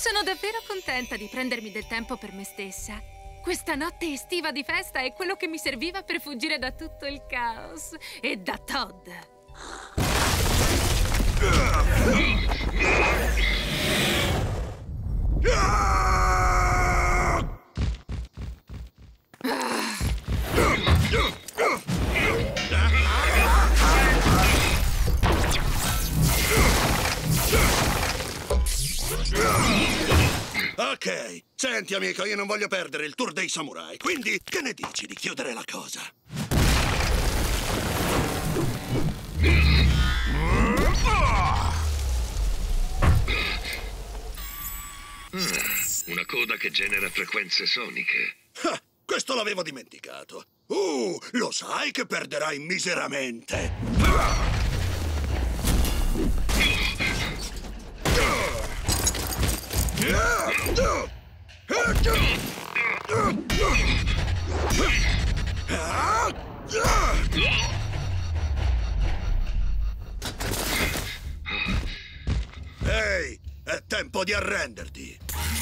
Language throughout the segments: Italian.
Sono davvero contenta di prendermi del tempo per me stessa. Questa notte estiva di festa è quello che mi serviva per fuggire da tutto il caos e da Todd. Ok, senti amico, io non voglio perdere il tour dei samurai, quindi che ne dici di chiudere la cosa? Una coda che genera frequenze soniche. Ah, questo l'avevo dimenticato. Lo sai che perderai miseramente. Ehi, è tempo di arrenderti.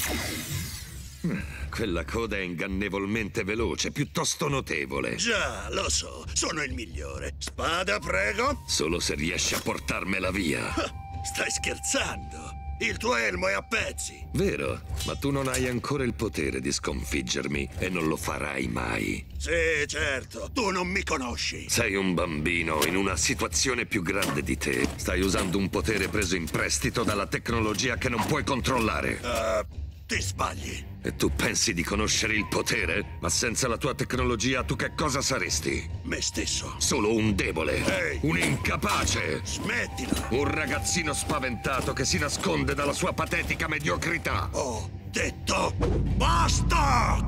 Quella coda è ingannevolmente veloce, piuttosto notevole. Già, lo so, sono il migliore. Spada, prego. Solo se riesci a portarmela via. Stai scherzando? Il tuo elmo è a pezzi. Vero, ma tu non hai ancora il potere di sconfiggermi e non lo farai mai. Sì, certo, tu non mi conosci. Sei un bambino in una situazione più grande di te. Stai usando un potere preso in prestito dalla tecnologia che non puoi controllare. Ti sbagli. E tu pensi di conoscere il potere? Ma senza la tua tecnologia tu che cosa saresti? Me stesso. Solo un debole. Ehi. Un incapace. Smettila. Un ragazzino spaventato che si nasconde dalla sua patetica mediocrità. Ho detto basta!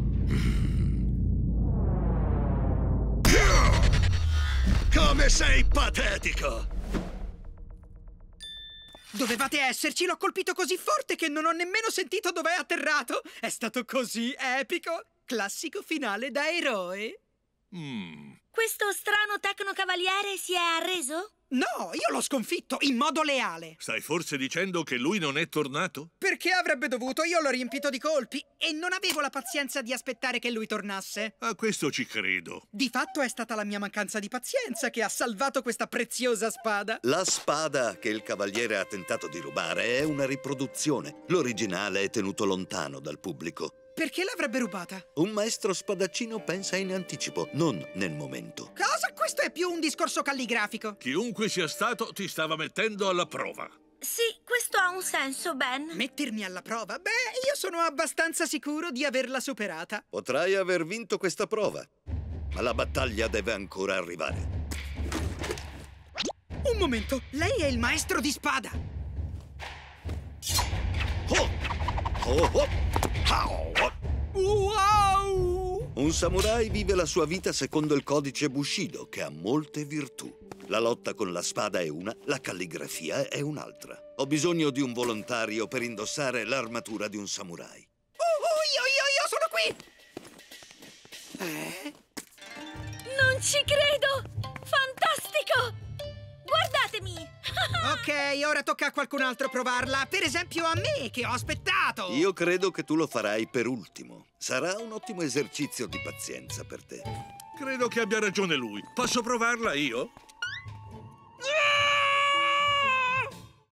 Come sei patetico! Dovevate esserci, l'ho colpito così forte che non ho nemmeno sentito dove è atterrato. È stato così epico. Classico finale da eroe. Questo strano tecnocavaliere si è arreso? No, io l'ho sconfitto in modo leale. Stai forse dicendo che lui non è tornato? Perché avrebbe dovuto? Io l'ho riempito di colpi e non avevo la pazienza di aspettare che lui tornasse. A questo ci credo. Di fatto è stata la mia mancanza di pazienza che ha salvato questa preziosa spada. La spada che il cavaliere ha tentato di rubare è una riproduzione. L'originale è tenuto lontano dal pubblico. Perché l'avrebbe rubata? Un maestro spadaccino pensa in anticipo, non nel momento. Cosa? Questo è più un discorso calligrafico. Chiunque sia stato ti stava mettendo alla prova. Sì, questo ha un senso, Ben. Mettermi alla prova? Beh, io sono abbastanza sicuro di averla superata. Potrai aver vinto questa prova, ma la battaglia deve ancora arrivare. Un momento, lei è il maestro di spada. Oh! Oh, oh! Wow! Un samurai vive la sua vita secondo il codice Bushido, che ha molte virtù. La lotta con la spada è una, la calligrafia è un'altra. Ho bisogno di un volontario per indossare l'armatura di un samurai. Io sono qui! Non ci credo! Fantastico! Guardatemi! Ok, ora tocca a qualcun altro provarla. Per esempio a me, che ho aspettato. Io credo che tu lo farai per ultimo. Sarà un ottimo esercizio di pazienza per te. Credo che abbia ragione lui. Posso provarla io? Ah!